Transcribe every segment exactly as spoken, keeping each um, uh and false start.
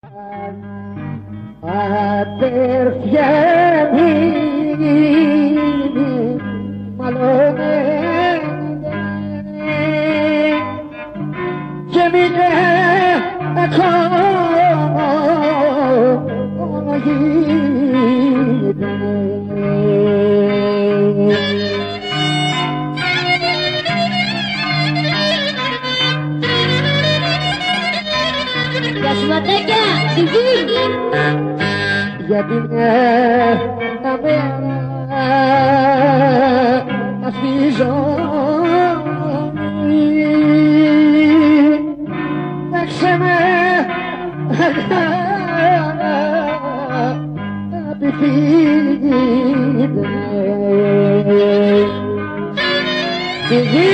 Αδέρφια μη μαλωμένη και μείνε ακόμα γίνεται. Γεια σου ματάκια, Ζυγή! Γιατί μια μέρα στη ζωή έξε με αγαπηθείτε. Ζυγή!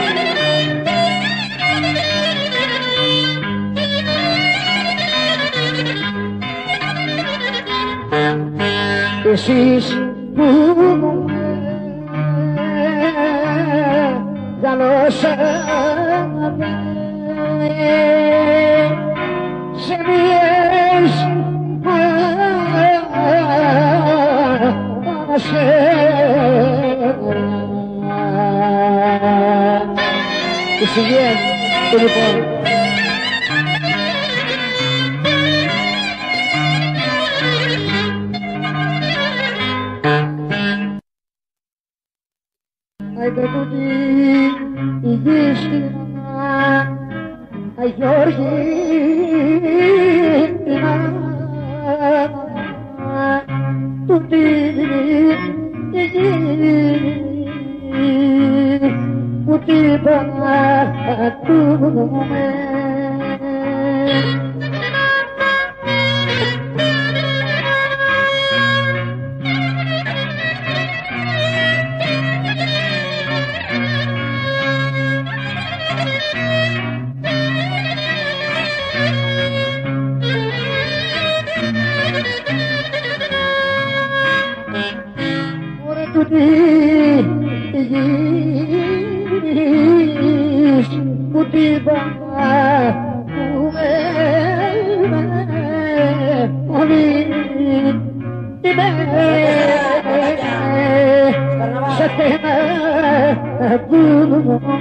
Εσείς που μου μεγαλώσατε σε μιας ανασέρα και συγγένει το λοιπόν. Άιντε τούτη η γη στην Αγιώργηνα, τούτη η γη που την πατούμε. Γης που την πατούμε όλοι την σε θένα δούμε.